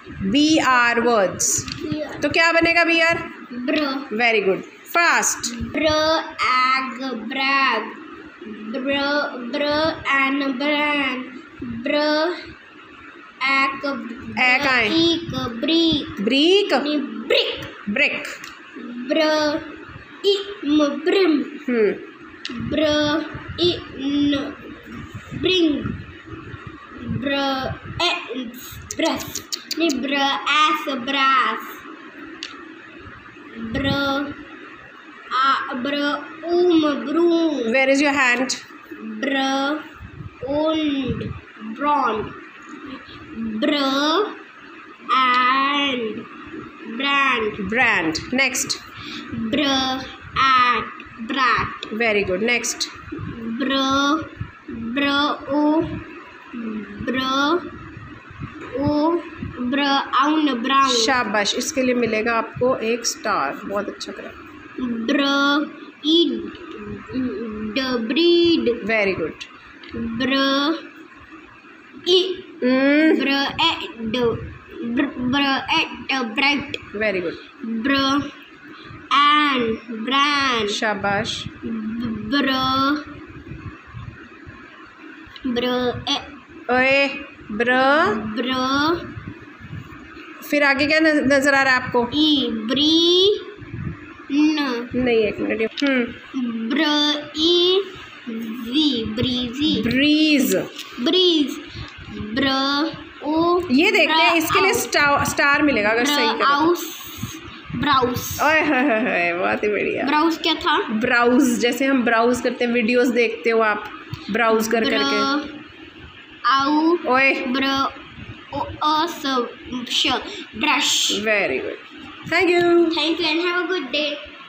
BR words, तो क्या बनेगा BR? Br. Very good, fast. Br ag brag, br an bran, br एक आए एक brick, brick, brick, brick, br im brim, br in bring, br ब्रस, br as brass, br broom. Where is your hand? Br und ब्रॉन्ड, br and brand, brand. Next, br at brat, very good, next, br o brown brown. शाबाश, इसके लिए मिलेगा आपको एक star, बहुत अच्छा करा। Br eed breed, very good. Br bread, very good, br and brand. शाबाश। ब्र ओए, ब्र, फिर आगे क्या नजर आ रहा है आपको? ई ब्री नहीं, एक मिनट। ब्र ई जी breezy, breeze, breeze, br o. ये देखते हैं, इसके लिए स्टार मिलेगा अगर सही करो। ब्राउज, ओए होए, बहुत ही बढ़िया। ब्राउज क्या था? ब्राउज, जैसे हम ब्राउज करते हैं, वीडियोस देखते हो आप, ब्राउज कर करके। आउ, ओए, br brush. Very good, thank you and have a good day.